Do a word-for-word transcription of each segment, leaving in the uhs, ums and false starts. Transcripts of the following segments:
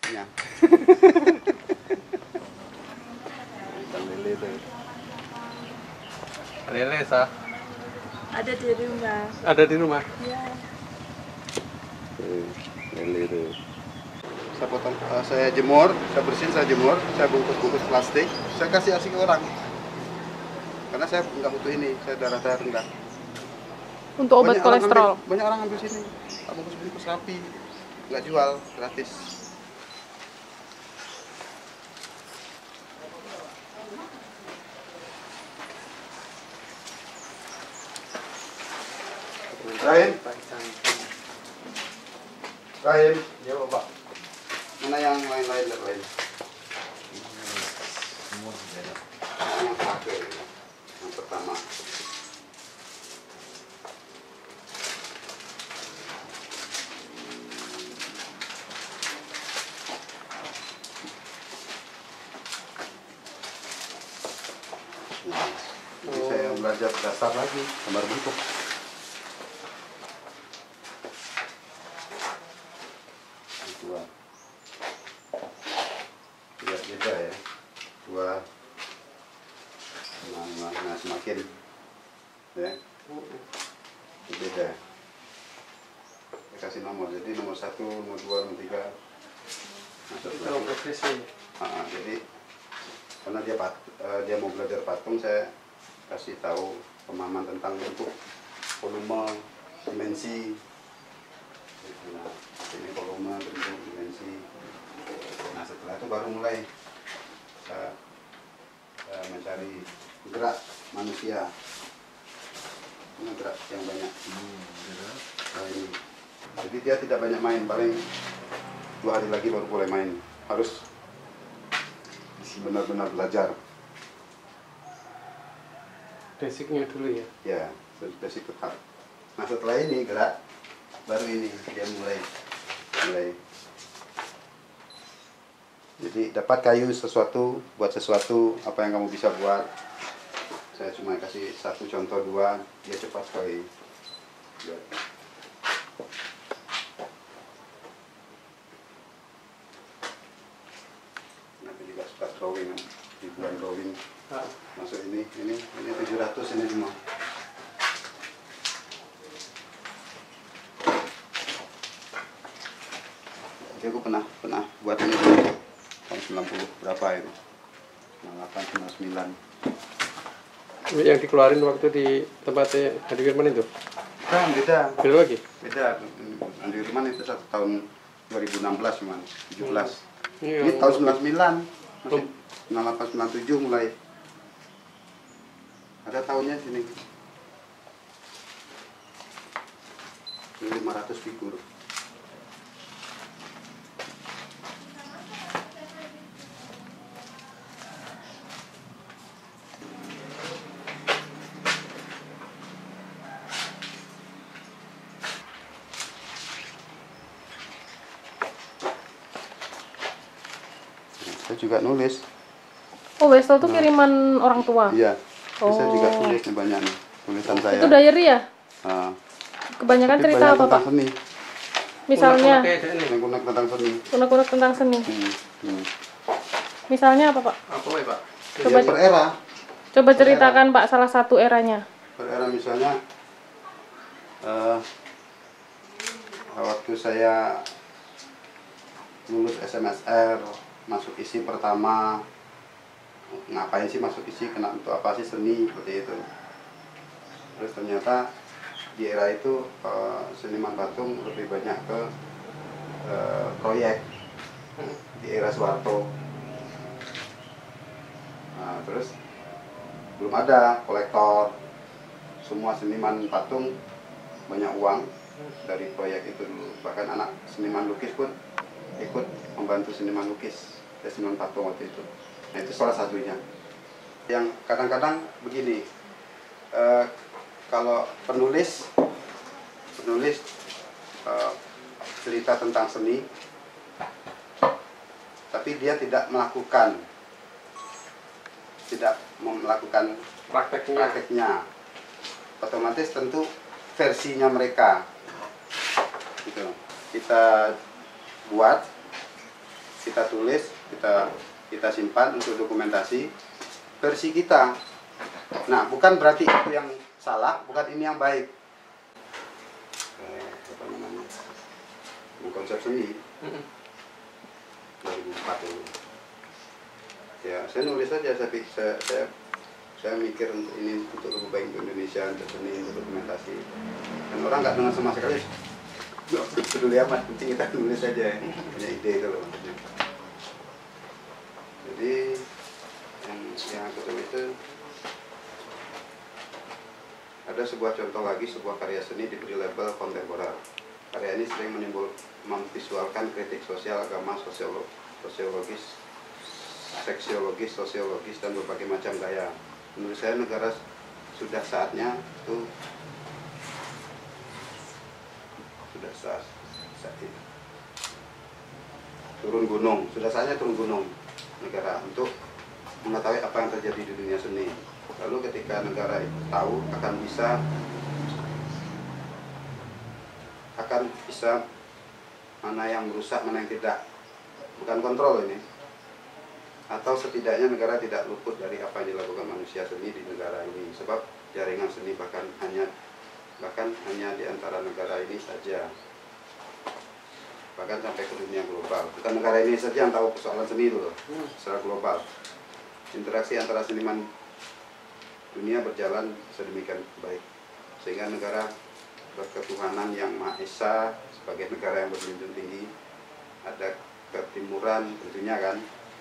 Ya. Ikan lele tuh. Lele sah. Ada di rumah. Ada di rumah. Iya. Lele tuh. Saya potong, uh, saya jemur, saya bersihin, saya jemur, saya bungkus-bungkus plastik, saya kasih ASI ke orang. Karena saya nggak butuh ini, saya darah darah rendah. Untuk obat Banyak kolesterol. Orang ambil, banyak orang ambil sini, bungkus-bungkus rapi, nggak jual, gratis. Rahim, Rahim, ya Bapak. Mana yang lain-lain dan lain? Semua sudah ada. Yang terakhir, yang pertama. Nah, jadi saya belajar dasar lagi, gambar bentuk. Dua, lihat beda ya, dua, nah, nah, nah semakin, ya, beda. Saya kasih nomor, jadi nomor satu, nomor dua, nomor tiga. Masuk Itu profesi. Ah, jadi karena dia pat, uh, dia mau belajar patung, saya kasih tahu pemahaman tentang bentuk, volume, dimensi. Nah, ini volume, bentuk, dimensi. Nah setelah itu baru mulai uh, uh, mencari gerak manusia. Ini gerak yang banyak. Nah, ini. Jadi dia tidak banyak main, paling dua hari lagi baru boleh main. Harus benar-benar belajar. Basicnya dulu ya. Ya, basic tetap. Nah setelah ini gerak, baru ini dia mulai mulai. Jadi dapat kayu sesuatu, buat sesuatu, apa yang kamu bisa buat. Saya cuma kasih satu contoh dua, dia cepat sekali. Buat. Nanti juga suka drawing, ribuan drawing. Ah. Masuk ini, ini, ini tujuh ratus ini semua. Jadi aku pernah pernah buat ini tahun sembilan puluh berapa itu, sembilan puluh delapan, sembilan puluh sembilan. Yang dikeluarin waktu di tempatnya Andi Firman itu? Kan beda, Beda lagi? beda. Andi Firman itu satu tahun dua ribu enam belas cuman, tujuh belas. Ini, Ini yang- tahun sembilan puluh sembilan, masih sembilan puluh delapan, sembilan puluh tujuh mulai. Ada tahunnya sini. Ini lima ratus figur. Saya juga nulis. Oh, Westel tuh kiriman orang tua. Iya. Saya juga Oh. tulis nih banyak nih. Tulisan saya. Itu diary ya? Nah, Kebanyakan tapi cerita banyak apa, Pak? tentang seni. Misalnya Unek-unek kayak ini. Unek-unek tentang seni. unek-unek tentang seni. Hmm. Hmm. Misalnya apa, Pak? Apa ya Pak? Coba Ya, per era. Coba ceritakan, Pak, salah satu eranya. Per era misalnya eh, waktu saya lulus S M S R, masuk isi pertama, ngapain sih masuk isi, kena untuk apa sih seni, seperti itu. Terus ternyata di era itu eh, seniman patung lebih banyak ke eh, proyek di era Soeharto. Nah, terus belum ada kolektor, semua seniman patung banyak uang dari proyek itu dulu. Bahkan anak seniman lukis pun ikut membantu seniman lukis dan seniman patung waktu itu. Nah itu salah satunya. Yang kadang-kadang begini, eh, kalau penulis penulis eh, cerita tentang seni, tapi dia tidak melakukan tidak melakukan Prakteknya. prakteknya, otomatis tentu versinya mereka gitu. Kita buat kita tulis, kita kita simpan untuk dokumentasi versi kita. Nah, bukan berarti itu yang salah, bukan ini yang baik. Eh, apa namanya? Konsep seni dua ribu empat itu. Ya, saya nulis saja, saya, saya, saya, saya mikir untuk ini untuk lebih baik untuk Indonesia, untuk seni, untuk dokumentasi. Dan orang nggak dengar sama sekali, nggak peduli amat, penting kita nulis saja, punya ide itu loh maksudnya. Jadi yang yang aku tulis itu ada sebuah contoh lagi, sebuah karya seni diberi label kontemporer. Karya ini sering menimbul memvisualkan kritik sosial, agama, sosiolo, sosiologis, seksiologis, sosiologis, dan berbagai macam gaya. Menurut saya negara sudah saatnya itu sudah saat, saat itu. turun gunung, sudah saatnya turun gunung negara untuk mengetahui apa yang terjadi di dunia seni. Lalu ketika negara itu tahu, akan bisa akan bisa mana yang merusak, mana yang tidak. Bukan kontrol ini. Atau setidaknya negara tidak luput dari apa yang dilakukan manusia seni di negara ini. Sebab jaringan seni bahkan hanya bahkan hanya di antara negara ini saja. Bahkan sampai ke dunia global. Bukan negara ini saja yang tahu persoalan seni itu loh, secara global. Interaksi antara seniman dunia berjalan sedemikian baik, sehingga negara berketuhanan yang Maha Esa sebagai negara yang berjunjung tinggi, ada ketimuran tentunya kan.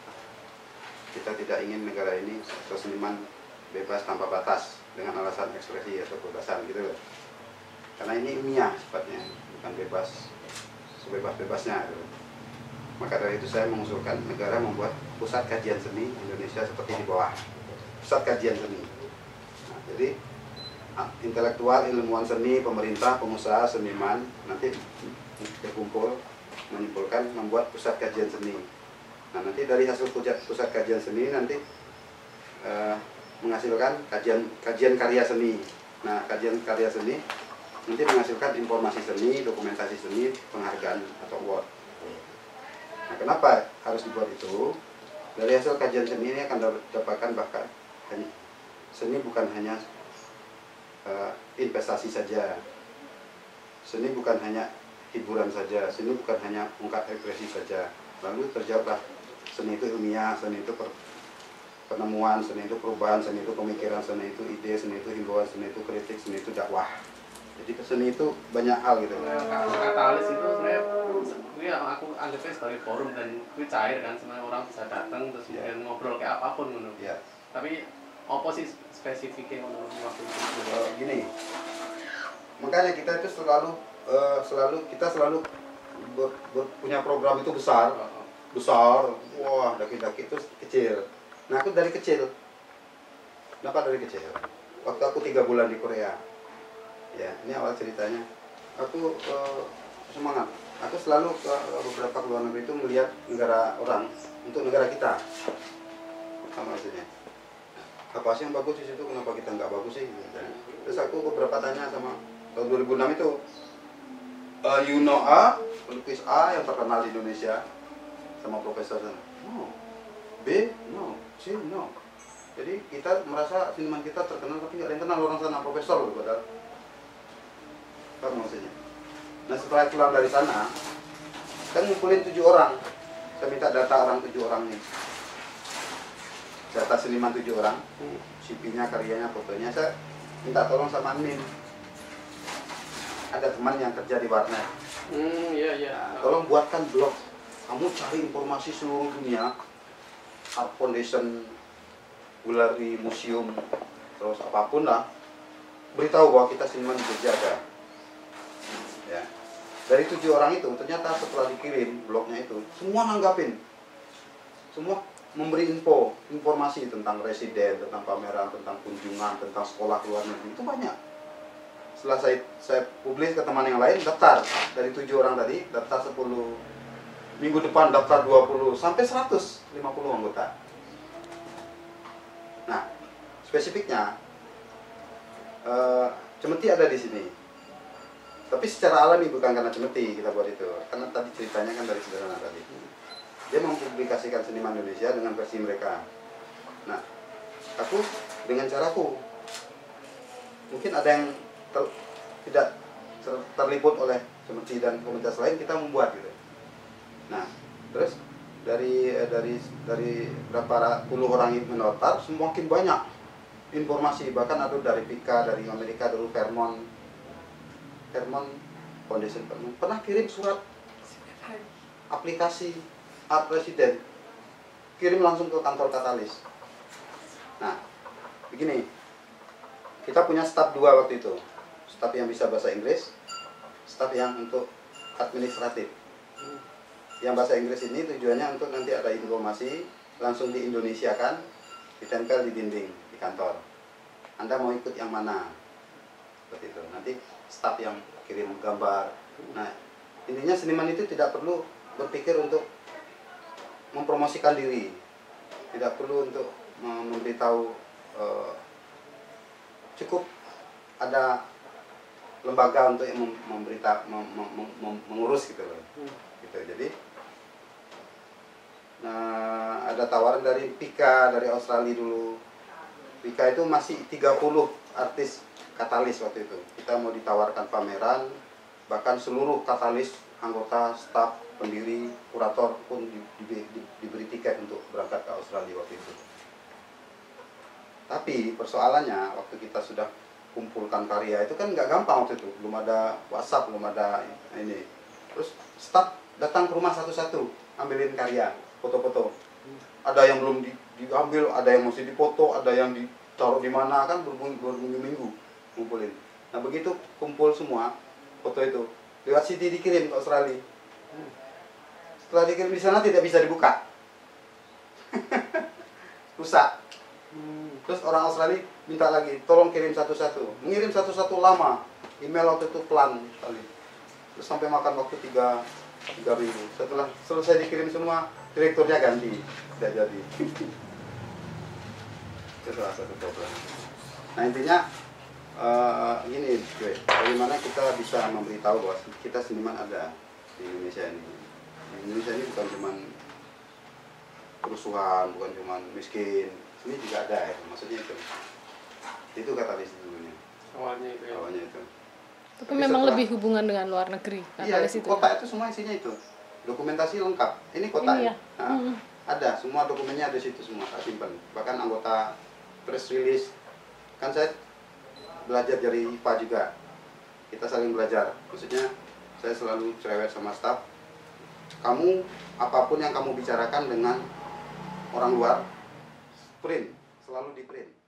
Kita tidak ingin negara ini atau seniman bebas tanpa batas dengan alasan ekspresi atau kebebasan gitu loh. Karena ini ilmiah sifatnya, bukan bebas sebebas-bebasnya gitu. Maka dari itu saya mengusulkan negara membuat pusat kajian seni Indonesia seperti di bawah. Pusat kajian seni. Nah, jadi intelektual, ilmuwan seni, pemerintah, pengusaha, seniman nanti berkumpul menyimpulkan membuat pusat kajian seni. Nah, nanti dari hasil pusat, pusat kajian seni nanti uh, menghasilkan kajian kajian karya seni. Nah, kajian karya seni nanti menghasilkan informasi seni, dokumentasi seni, penghargaan atau award. Nah, kenapa harus dibuat itu? Dari hasil kajian seni ini akan dapatkan bahkan seni bukan hanya uh, investasi saja, seni bukan hanya hiburan saja, seni bukan hanya ungkap ekspresi saja. Lalu terjawablah, seni itu ilmiah, seni itu per, penemuan, seni itu perubahan, seni itu pemikiran, seni itu ide, seni itu himbauan, seni itu kritik, seni itu dakwah. Jadi seni itu banyak hal gitu. Katalis itu sebenarnya gue aku anggapnya sebagai forum dan gue cair kan, sebenarnya orang bisa datang terus yeah. ngobrol kayak apapun menurut. Yeah. Tapi apa sih spesifiknya menurut waktu itu? Uh, gini, makanya kita itu selalu uh, selalu kita selalu ber, ber, punya program itu besar, besar, wah daki-daki itu kecil. Nah aku dari kecil, kenapa dari kecil? Waktu aku tiga bulan di Korea, ya ini awal ceritanya. Aku uh, semangat. Aku selalu ke beberapa luar negeri itu melihat negara orang untuk negara kita. Apa maksudnya? Apa sih yang bagus di situ? Kenapa kita nggak bagus sih? Terus aku beberapa tanya sama tahun dua ribu enam itu, uh, you know A, pelukis A yang terkenal di Indonesia sama profesor sana. No. B, no. C, no. Jadi kita merasa seniman kita terkenal tapi nggak ada yang kenal orang sana, profesor loh padahal. Apa maksudnya? Nah setelah pulang dari sana, kan ngumpulin tujuh orang. Saya minta data orang tujuh orang nih. Data seniman tujuh orang, C P-nya, karyanya, fotonya. Saya minta tolong sama admin. Ada teman yang kerja di warnet. Hmm, iya, iya. Nah, tolong buatkan blog. Kamu cari informasi seluruh dunia, Art Foundation, Galeri, museum, terus apapun lah. Beritahu bahwa kita seniman di Jogja ada. Ya. Dari tujuh orang itu, ternyata setelah dikirim blognya itu, semua nanggapin. Semua memberi info, informasi tentang residen, tentang pameran, tentang kunjungan, tentang sekolah luar negeri. Itu banyak. Setelah saya, saya publis ke teman yang lain, daftar. Dari tujuh orang tadi, daftar sepuluh. Minggu depan daftar dua puluh, sampai seratus lima puluh anggota. Nah, spesifiknya, uh, Cemeti ada di sini. Tapi secara alami, bukan karena Cemeti kita buat itu. Karena tadi ceritanya kan dari sederhana tadi. dia mempublikasikan seniman Indonesia dengan versi mereka. Nah, aku dengan caraku, mungkin ada yang ter, tidak ter, terliput oleh seperti dan komunitas lain, kita membuat gitu. Nah, terus dari dari dari berapa puluh orang yang mendaftar, semakin banyak informasi, bahkan ada dari Pika, dari Amerika, dulu Vermont, Vermont Foundation Vermont pernah kirim surat aplikasi Art Presiden, kirim langsung ke kantor Katalis. Nah, begini, kita punya staf dua waktu itu, staf yang bisa bahasa Inggris, staf yang untuk administratif. Yang bahasa Inggris ini tujuannya untuk nanti ada informasi langsung di Indonesia kan, ditempel di dinding di kantor. Anda mau ikut yang mana? Seperti itu. Nanti staf yang kirim gambar. Nah, intinya seniman itu tidak perlu berpikir untuk mempromosikan diri, tidak perlu untuk memberitahu, uh, cukup ada lembaga untuk yang memberita, mem, mem, mem, mengurus gitu loh. Gitu. Jadi, nah, ada tawaran dari Pika dari Australia dulu. Pika itu masih tiga puluh artis Katalis waktu itu. Kita mau ditawarkan pameran, bahkan seluruh Katalis, anggota, staf, pendiri, kurator pun di, di, di, diberi tiket untuk berangkat ke Australia waktu itu. Tapi persoalannya waktu kita sudah kumpulkan karya itu kan nggak gampang waktu itu, belum ada WhatsApp, belum ada ini. Terus staf datang ke rumah satu-satu, ambilin karya, foto-foto. Ada yang belum di, diambil, ada yang masih dipoto, ada yang ditaruh di mana, kan berminggu-minggu ngumpulin. Nah begitu kumpul semua foto itu, lewat C D dikirim ke Australia. Setelah dikirim di sana tidak bisa dibuka, rusak. Terus orang Australia minta lagi, tolong kirim satu-satu. Mengirim satu-satu lama, email waktu itu pelan sekali. Terus sampai makan waktu tiga tiga minggu. Setelah selesai dikirim semua, direkturnya ganti, tidak jadi. Itu salah satu problem. Nah intinya uh, gini, gue, bagaimana kita bisa memberitahu bahwa kita seniman ada di Indonesia ini. Di Indonesia ini bukan cuma kerusuhan, bukan cuma miskin, ini juga ada ya, maksudnya itu. Itu Katalis dulunya. Awalnya itu ya. Awalnya itu. Tapi Tapi memang setelah- lebih hubungan dengan luar negeri. Iya, Katalis itu. kota itu semua isinya itu. Dokumentasi lengkap. Ini kota. Ini ya? Nah, Mm-mm. ada, semua dokumennya ada di situ semua, tak simpan. Bahkan anggota press release. Kan saya belajar dari I P A juga. Kita saling belajar. Maksudnya saya selalu cerewet sama staff. Kamu apapun yang kamu bicarakan dengan orang luar, print, selalu di print.